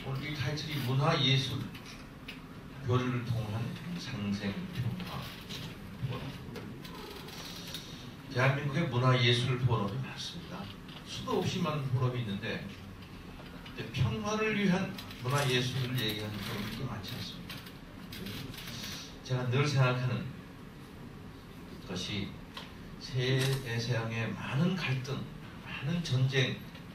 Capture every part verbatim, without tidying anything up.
오늘 이 타이틀이 문화예술 교류를 통한 상생평화 포럼. 대한민국의 문화예술 포럼이 많습니다. 수도 없이 많은 포럼이 있는데 평화를 위한 문화예술을 얘기하는 포럼이 그렇게 많지 않습니다. 제가 늘 생각하는 것이 세상의 많은 갈등, 많은 전쟁을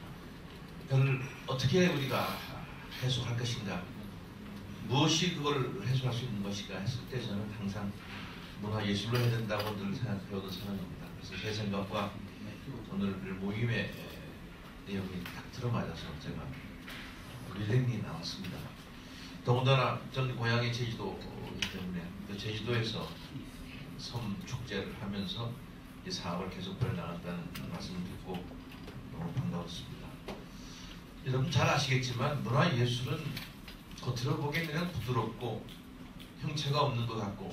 어떻게 우리가 해소할 것인가, 무엇이 그걸 해소할 수 있는 것인가 했을 때 저는 항상 문화예술로 해야 된다고 늘 생각해오던 사람입니다. 그래서 제 생각과 오늘 모임의 내용이 딱 들어맞아서 제가 릴링이 나왔습니다. 더군다나 전 고향이 제주도이기 때문에 그 제주도에서 섬 축제를 하면서 이 사업을 계속 벌여나갔다는 말씀을 듣고 너무 반가웠습니다. 여러분 잘 아시겠지만 문화예술은 겉으로 보기에는 그냥 부드럽고 형체가 없는 것 같고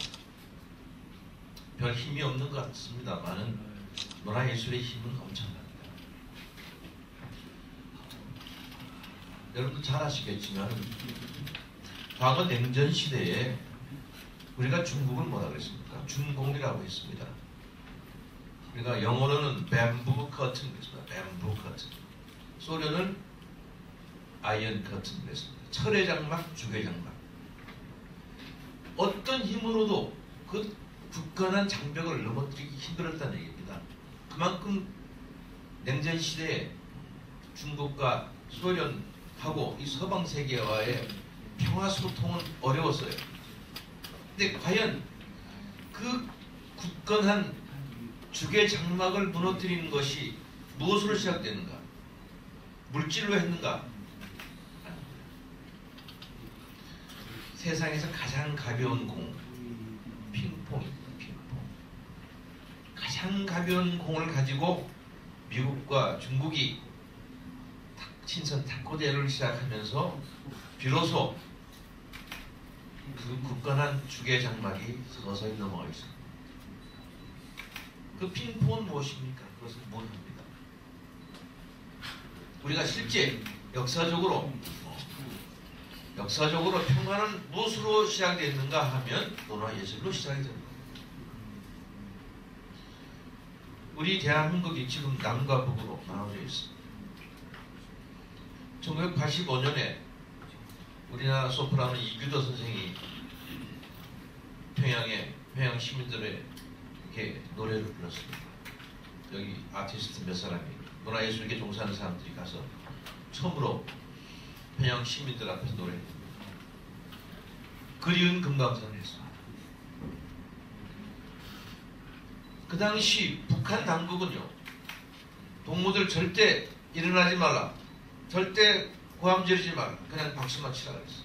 별 힘이 없는 것 같습니다만은 문화예술의 힘은 엄청납니다. 여러분도 잘 아시겠지만 과거 냉전 시대에 우리가 중국을 뭐라 그랬습니까? 중공이라고 했습니다. 우리가 영어로는 뱀부 커튼 그랬습니다. 뱀부 커튼. 소련은 아이언 커튼 그랬습니다. 철의 장막, 죽의 장막. 어떤 힘으로도 그 굳건한 장벽을 넘어뜨리기 힘들었다는 얘기입니다. 그만큼 냉전 시대에 중국과 소련하고 이 서방 세계와의 평화 소통은 어려웠어요. 근데 과연 그 굳건한 죽의 장막을 무너뜨리는 것이 무엇으로 시작되는가? 물질로 했는가? 세상에서 가장 가벼운 공, 핑퐁입니다. 핑퐁. 가장 가벼운 공을 가지고 미국과 중국이 신선 탁구대회를 시작하면서 비로소 그 굳건한 죽의 장막이 서서히 넘어가 있습니다. 그 핑퐁은 무엇입니까? 그것은 무엇입니다. 우리가 실제 역사적으로 역사적으로 평화는 무엇으로 시작됐는가 하면 문화예술로 시작이 됩니다. 우리 대한민국이 지금 남과 북으로 나눠져 있습니다. 천구백팔십오 년에 우리나라 소프라노 이규도 선생이 평양에 평양 시민들의 이렇게 노래를 불렀습니다. 여기 아티스트 몇 사람이 문화예술계 종사하는 사람들이 가서 처음으로 평양 시민들 앞에서 노래했습니다. 그리운 금강산을 했습니다. 그 당시 북한 당국은요, 동무들 절대 일어나지 말라, 절대 고함 지르지 말라, 그냥 박수만 치라 그랬어요.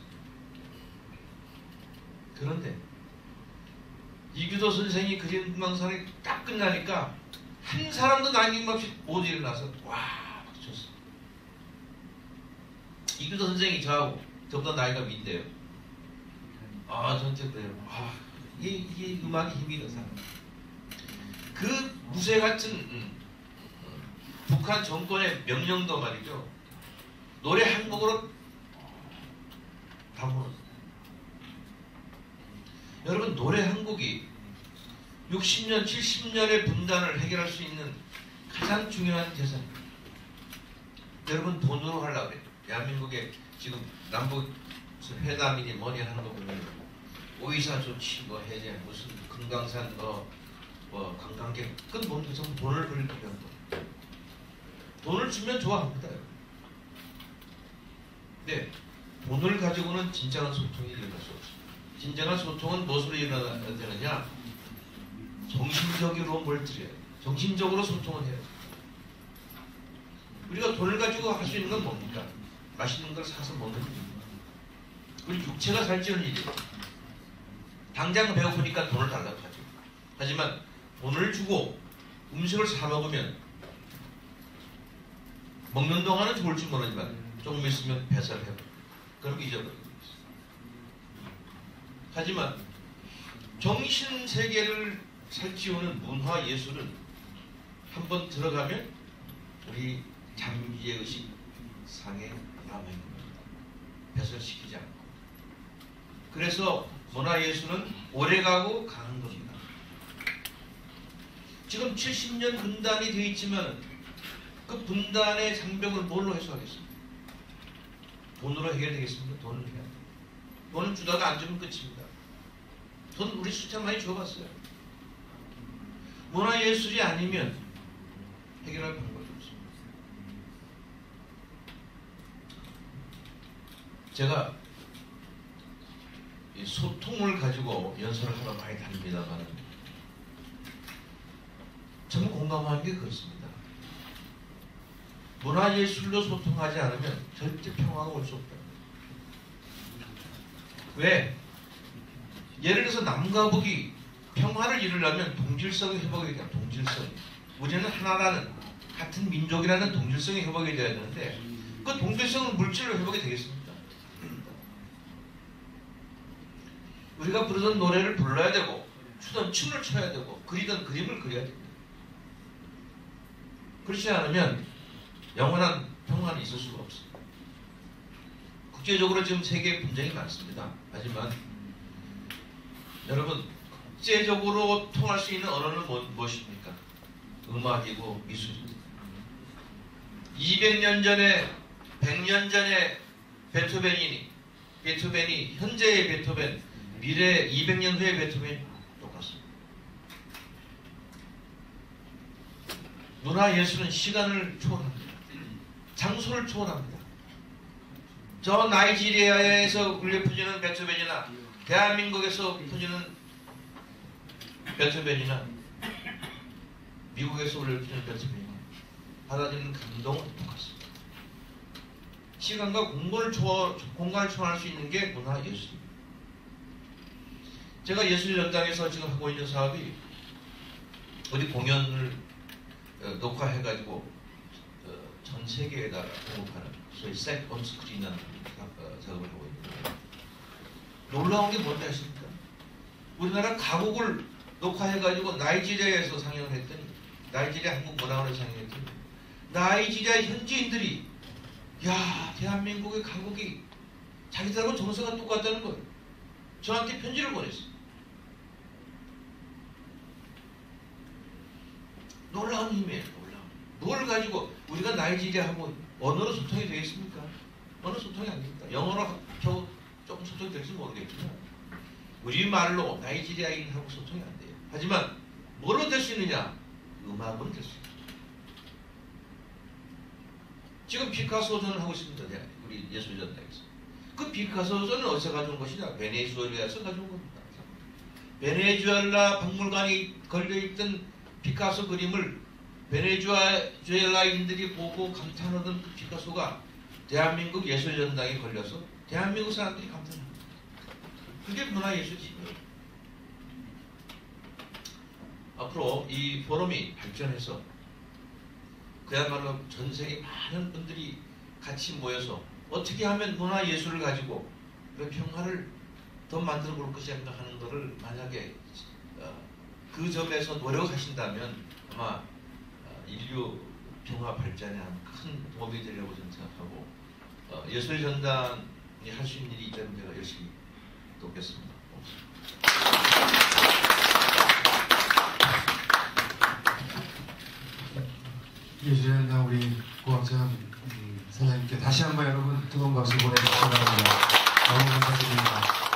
그런데 이규도 선생이 그린 금강산이 딱 끝나니까 한 사람도 남김없이 못 일어나서 와 박수쳤어요. 이규도 선생이 저하고 저보다 나이가 민대요. 아 전체 그래요. 아 이게, 이게 음악이 힘이 있는 사람. 그 무쇠 같은 음, 북한 정권의 명령도 말이죠. 노래 한 곡으로 다 무너졌어요. 여러분 노래 한 곡이 육십 년, 칠십 년의 분단을 해결할 수 있는 가장 중요한 대상입니다. 여러분 돈으로 하려고 그래요. 대한민국에 지금 남북 회담이니 뭐니 하는 거 보면 오이사 조치 뭐 해제 무슨 금강산 뭐, 뭐 관광객 그건 뭔데 전부 돈을 벌리면 돈. 돈을 주면 좋아합니다. 네, 돈을 가지고는 진정한 소통이 일어날 수 없습니다. 진정한 소통은 무엇으로 일어나야 되느냐? 정신적으로 뭘 드려야 돼요. 정신적으로 소통을 해야 돼요. 우리가 돈을 가지고 할 수 있는 건 뭡니까? 맛있는 걸 사서 먹는 일입니다. 우리 육체가 살찌는 일이에요. 당장 배고프니까 돈을 달라고 하죠. 하지만 돈을 주고 음식을 사 먹으면 먹는 동안은 좋을지 모르지만 조금 있으면 배설을 해버려요. 그럼 잊어버리고 있어요. 하지만 정신세계를 살찌우는 문화예술은 한번 들어가면 우리 잠재의식 상에 남아있는 겁니다. 배설시키지 않고. 그래서 문화예술은 오래가고 강한 겁니다. 지금 칠십 년 분단이 되어 있지만 그 분단의 장벽을 뭘로 해소하겠습니까? 돈으로 해결되겠습니까? 돈을 해야 돼요. 돈을 주다가 안 주면 끝입니다. 돈 우리 숫자 많이 줘봤어요. 문화예술이 아니면 해결할 방법이 없습니다. 제가 이 소통을 가지고 연설을 하러 많이 다닙니다만 저는 공감하는 게 그렇습니다. 문화예술로 소통하지 않으면 절대 평화가 올 수 없다. 왜? 예를 들어서 남과 북이 평화를 이루려면 동질성이 회복이 돼야 동질성이. 우리는 하나라는 같은 민족이라는 동질성이 회복이 돼야 되는데 그 동질성은 물질로 회복이 되겠습니까? 우리가 부르던 노래를 불러야 되고 추던 춤을 춰야 되고 그리던 그림을 그려야 됩니다. 그렇지 않으면 영원한 평화는 있을 수가 없습니다. 국제적으로 지금 세계에 분쟁이 많습니다. 하지만 여러분 국제적으로 통할 수 있는 언어는 뭐, 무엇입니까? 음악이고 미술입니다. 이백 년 전에 백 년 전에 베토벤이니 베토벤이 현재의 베토벤 미래 이백 년 후의 베토벤이 똑같습니다. 문화예술은 시간을 초월합니다. 장소를 초월합니다. 저 나이지리아에서 울려 퍼지는 베토벤이나 대한민국에서 퍼지는 베토벤이나 미국에서 울려 퍼지는 베토벤이나 받아들이는 감동은 똑같습니다. 시간과 공간을 초월, 공간을 초월할 수 있는 게 문화예술입니다. 제가 예술연당에서 지금 하고 있는 사업이 어디 공연을 어, 녹화해가지고 어, 전 세계에다 공급하는 소위 셋 온스크린이라는 어, 작업을 하고 있는데 놀라운 게 뭔지 아십니까? 우리나라 가곡을 녹화해가지고 나이지리아에서 상영을 했더니 나이지리아 한국문화원에서 상영했더니 나이지리아 현지인들이 야 대한민국의 가곡이 자기들하고 정서가 똑같다는 거예요. 저한테 편지를 보냈어요. 놀라운 힘이에요. 놀라운. 뭘 가지고 우리가 나이지리아하고 언어로 소통이 되겠습니까? 언어 소통이 안 됩니다. 영어로 겨우 조금 소통이 될지 모르겠지만 우리말로 나이지리아인하고 소통이 안 돼요. 하지만 뭐로 될 수 있느냐? 음악은 될 수 있습니다. 지금 피카소전을 하고 있습니다. 우리 예술전당에서. 그 피카소전은 어디서 가져온 것이냐? 베네수엘라에서 가져온 겁니다. 베네수엘라 박물관에 걸려있던 피카소 그림을 베네수엘라인들이 보고 감탄하던 그 피카소가 대한민국 예술전당에 걸려서 대한민국 사람들이 감탄합니다. 그게 문화예술이에요. 앞으로 이 포럼이 발전해서 그야말로 전 세계 많은 분들이 같이 모여서 어떻게 하면 문화예술을 가지고 평화를 더 만들어 볼 것인가 하는 것을 만약에 그 점에서 노력하신다면 아마 인류 평화 발전에 큰 도움이 되리라고 저는 생각하고 예술전당이 할 수 있는 일이 있다면 제가 열심히 돕겠습니다. 예술전당 우리 고학장 사장님께 다시 한번 여러분 뜨거운 박수 보내주시기 바랍니다. 너무 감사드립니다.